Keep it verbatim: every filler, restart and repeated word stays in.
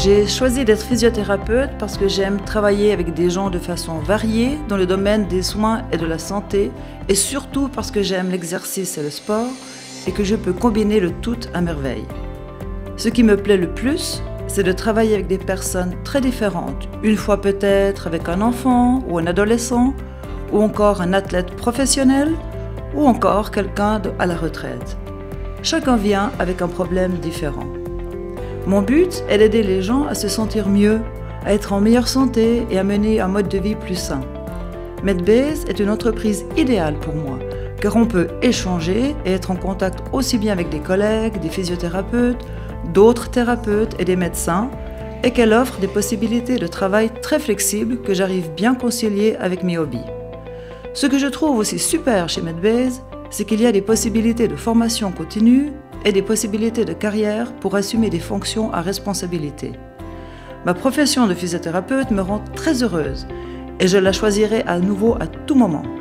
J'ai choisi d'être physiothérapeute parce que j'aime travailler avec des gens de façon variée dans le domaine des soins et de la santé, et surtout parce que j'aime l'exercice et le sport et que je peux combiner le tout à merveille. Ce qui me plaît le plus, c'est de travailler avec des personnes très différentes, une fois peut-être avec un enfant ou un adolescent, ou encore un athlète professionnel, ou encore quelqu'un à la retraite. Chacun vient avec un problème différent. Mon but est d'aider les gens à se sentir mieux, à être en meilleure santé et à mener un mode de vie plus sain. Medbase est une entreprise idéale pour moi, car on peut échanger et être en contact aussi bien avec des collègues, des physiothérapeutes, d'autres thérapeutes et des médecins, et qu'elle offre des possibilités de travail très flexibles que j'arrive bien concilier avec mes hobbies. Ce que je trouve aussi super chez Medbase, c'est qu'il y a des possibilités de formation continue et des possibilités de carrière pour assumer des fonctions à responsabilité. Ma profession de physiothérapeute me rend très heureuse et je la choisirai à nouveau à tout moment.